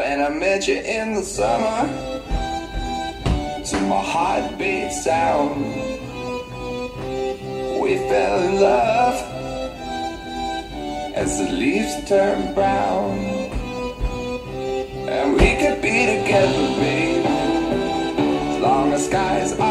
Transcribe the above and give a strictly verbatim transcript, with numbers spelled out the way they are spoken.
When I met you in the summer, to my heartbeat sound, we fell in love as the leaves turn brown. And we could be together, babe, as long as skies are